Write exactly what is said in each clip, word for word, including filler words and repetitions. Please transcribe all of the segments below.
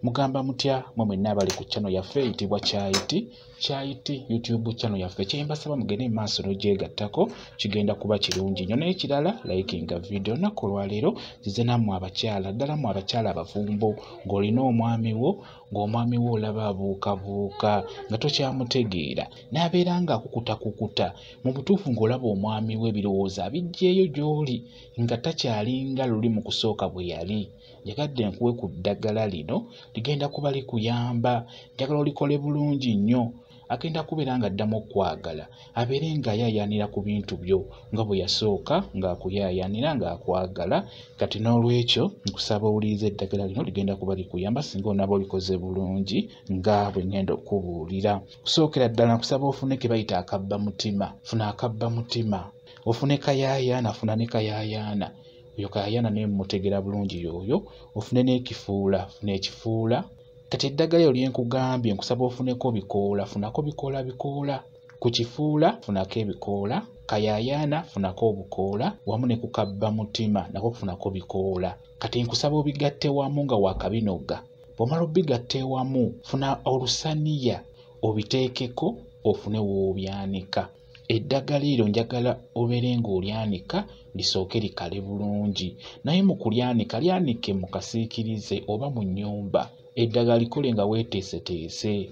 Mugamba mutya mwe mwenna abali ku channel yaffe eyitibwa Kyayiti Kyayiti YouTube channel yaffe. Kyembasaba mugende mu maaso n'ogyegattako kigenda kuba kirungi nnyo. N'ekirala likinga video nnaku olwaleero zize nammwe abakyala ddala mu abakyala abafumbo ng'olina omwami wo ng'omwami wo olaba abuukabuuka nga tokyamutegeera n'abeera nga akukutakukuta mu butuufu ng'olaba omwami we ebirowoozo abiggyeeyo gy'oli nga takyalinga luli mu kusooka bwe yali. Njagadde nkuwe ku ddagala lino ligenda kuba likuyamba, njagala olikole bulungi nnyo. Agenda kubeera nga addamu okwagala abeere ng'ayaayaanira ku bintu byo nga bwe yasooka ng'akuyaayaanira ng'akwagala. Kati n'olwekyo nkusaba owulirize eddagala lino ligenda kuba likuyamba singa onaaba olikoze bulungi nga bwe ngenda okubuulira. Kusookera ddala nkusaba ofune ke bayita akabba mutima. Funa akabba mutima, ofune kayaayaana, funa ne kayaayaana. Oyo kayaayaana naye mmutegera bulungi y'oyo. Ofune n'ekifuula, funa ekifuula. Kati eddagala eryo lye nkugambye nkusaba ofuneko bikoola, funako bikoola bikoola. Ku kifuula funako ebikoola, kayaayaana funako obukoola, wamu ne ku kabba mutima nako funako bikoola. Kati nkusaba obigatte wamu nga waakabinoga. Bw'omala obigatte wamu funa olusaniya obiteekeko ofune w'obyanika. Eddagala eryo njagala obeere ng'olyanika lisooke likale bulungi, naye mu kulyanika lyanike mu kasiikirize oba mu nnyumba. Eddagala likole nga weeteeseteese.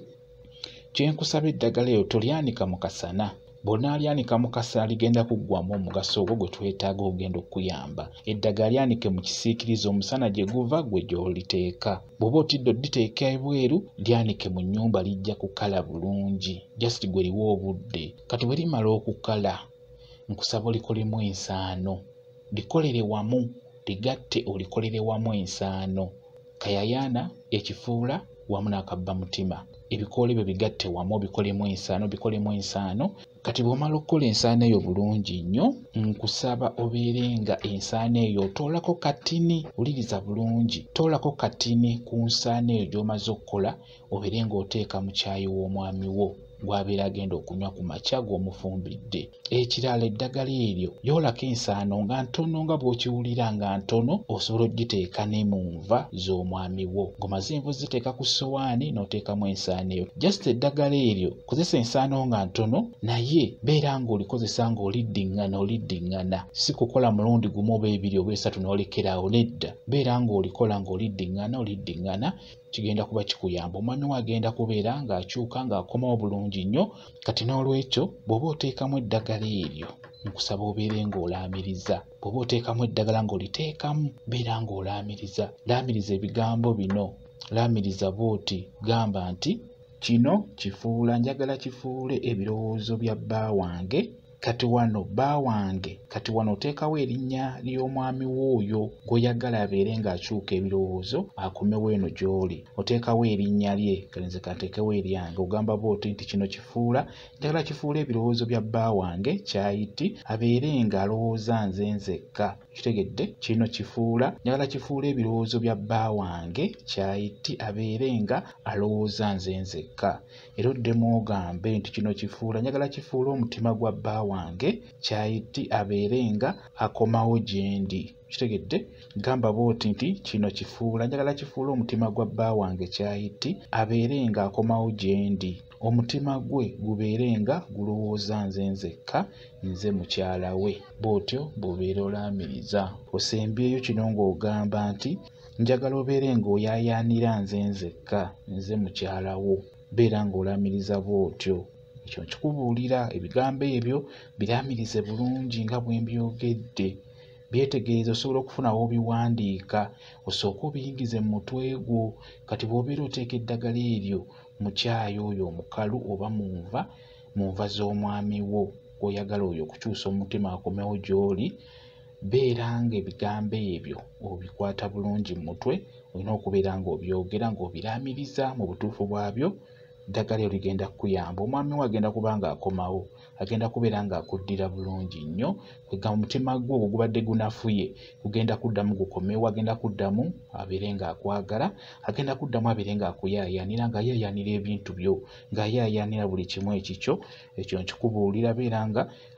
Kye nkusaba eddagala eryo tolyanika mu kasana. Bw'onaalyanika mu kasana ligenda kuggwamu omugaso ogwo gwe twetaaga ogenda okuyamba. Eddagala lyanike mu kisiikirize omusana gye guva gwe gy'oliteeka. Bw'oba otidde odditeeka ebweru lyanike mu nnyumba lijja kukala bulungi. Just gwe liwa obudde. Kati bwe limala okukala nkusaba olikolemu ensaano. Likolere wamu, ligatte olikolere wamu ensaano. Kayaayaana, ekifuula wamu n'akabba mutima. Ebikoola ebyo bigatte wamu bikolemu ensaano, bikolemu ensaano. Kati bw'omala okukola ensaano eyo bulungi nnyo nkusaba obeere nga ensaano eyo otoolako katini. Wuliriza bulungi, toolako katini ku nsaano eyo gy'omaze okukola obeere ng'oteeka mu caayi w'omwami wo gw'abeera agenda okunywa ku makya gw'omufumbidde. Ekirala eddagala eryo yoolako ensaano nga ntono nga bw'okiwulira nga ntono osobola oggiteeka ne mu nva z'omwami wo. Ng'omaze enva oziteeka ku ssowaani n'oteekamu ensaano eyo. Just eddagala eryo kozesa ensaano nga ntono naye beera ng'olikozesa ng'oliddiŋŋana oliddiŋŋana. Si kukola mulundi gumu oba ebiri oba esatu n'olekeraawo, nedda. Beera ng'olikola ng'oliddiŋŋana oliddiŋŋana. Kigenda kuba kikuyamba. Omwami wo agenda kubeera ng'akyuka ng'akomawo bulungi nnyo. Kati n'olwekyo bw'oba oteekamu eddagala eryo nkusaba obeere ng'olaamiriza. Bw'oba oteekamu eddagala ng'oliteekamu beera ng'olaamiriza. Laamiriza ebigambo bino. Laamiriza bw'oti, gamba nti kino kifuula, njagala kifuule ebirowoozo bya bba wange. Kati wano bba wange, kati wano oteekawo erinnya ly'omwami w'oyo gw'oyagala abeere ng'akyuka ebirowoozo akomewo eno gy'oli. Oteekawo erinnya lye, kalenze kanteekewo eryange. Ogamba bw'oti nti kino kifuula, njagala kifuula ebirowoozo bya bba wange Kyayiti abeere ng'alowooza nze nzekka. Kitegedde? Kino kifuula, njagala kifuula ebirowoozo bya bba wange Kyayiti abeere nga alowooza nze nzekka. Era oddemu ogambe nti kino kifuula, njagala kifuula omutima gwa bba wange Kyayiti abeere nga akomawo gye ndi. Kitegedde? Gamba bw'oti nti kino kifuula, njagala kifuula omutima gwa bba wange Kyayiti abeere nga akomawo gye ndi. Omutima gwe gubeere nga gulowooza nze nzekka, nze mukyala we. Bw'otyo bw'obeera olaamiriza. Osembyeyo kino ng'ogamba nti njagala obeere ng'oyaayaanira nze nzekka, nze mukyala wo. Beera ng'olaamiriza bw'otyo. Ekyo nkikubuulira ebigambo ebyo biraamirize bulungi nga bwe mbyogedde. Byetegereze osobola okufunawo obiwandiika osooke obiyingize mu mutwe gwo. Kati bw'obeera oteeka eddagala eryo mu caayi oyo omukalu oba mu nva mu nva z'omwami wo gw'oyagala oyo okukyusa omutima akomewo gy'oli, beera ng'ebigambo ebyo obikwata bulungi mu mutwe. Olina okubeera ng'obyogera ng'obiraamiriza mu butuufu bwabyo. Eddagala eryo ligenda kukuyamba. Omwami wo agenda kuba ng'akomawo, agenda kubeera ng'akuddira bulungi nnyo. Kwegamba omutima gwo bwe gubadde gunafuye gugenda kuddamu gukomewo, agenda kuddamu abeere ng'akwagala, agenda kuddamu abeere ng'akuyaayaanira, ng'ayaayaanira ebintu byo, ng'ayaayaanira buli kimu ekikyo. Ekyo nkikubuulira, beera nga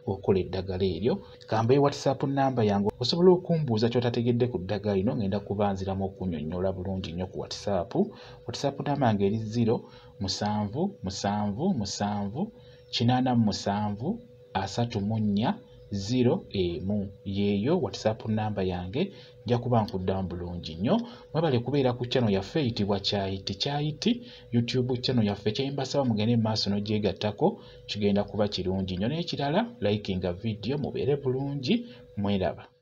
okola eddagala eryo. Kambe WhatsApp namba yange osobola okumbuuza ky'otategedde ku ddagala lino, ngenda kubanziramu okunnyonnyola bulungi nnyo ku WhatsApp. WhatsApp namba yange eri zero musanvu musanvu musanvu kinaana mu musanvu asatu mu nnya zero emu. Yeeyo WhatsApp namba yange, nja kuba nkuddamu bulungi nnyo. Mwebale kubeera ku channel yaffe eyitibwa Kyayiti. Kyayiti YouTube channel yaffe, kyembasaba mugende maaso n'ogyegattako, kigenda kuba kirungi nnyo. N'ekirala likinga video mubeere bulungi, mweraba.